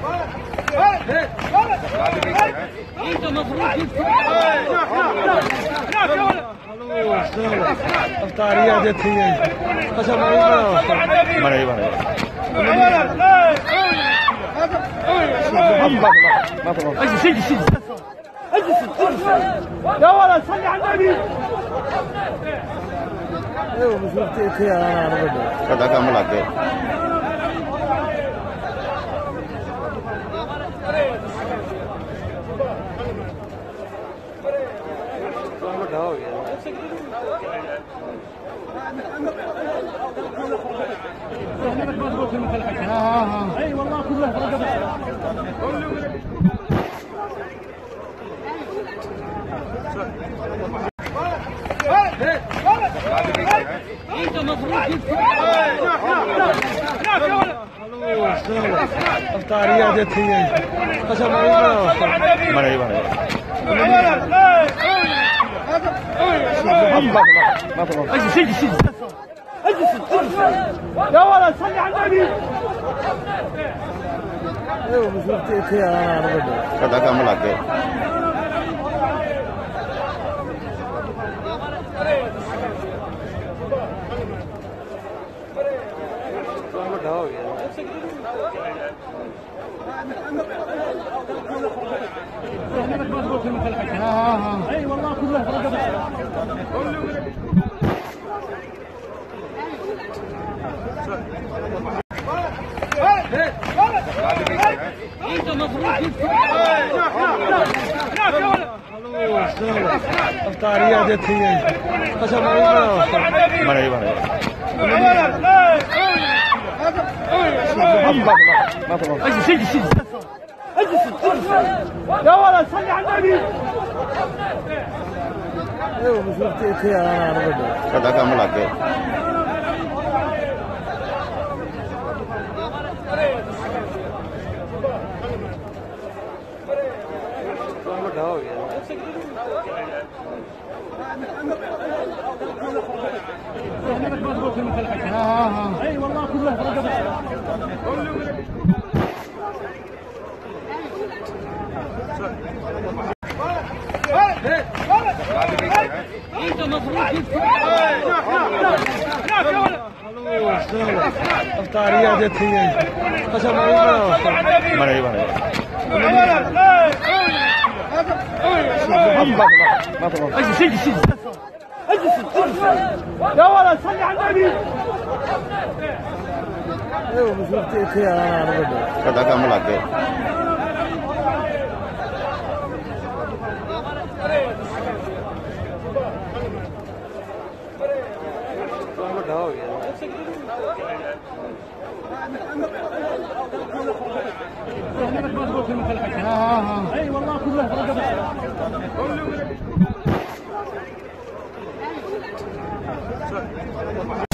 انت مفروض افطاريه देती है अच्छा बने اجلس يا ولد صلي على النبي ايوه مش بتيجي انا كذا كم لगे हो गया اي والله كله انت مفروض افطاريه देती है अच्छा बने اجلس يا ولد صلي على النبي ايوه مش بتيجي انا كذا كم لगे हो गया اي والله كله انت مفروض افطاريه देती है अच्छा बने اجلس يا ولد صلي على النبي ايوه مش بتيجي انا كذا كم لगे हो गया اي والله كله انت مفروض افطاريه देती है अच्छा बने اجلس يا ولد صلي على النبي ايوه مش بتيجي انا كذا كم لगे हो गया اي والله كله انت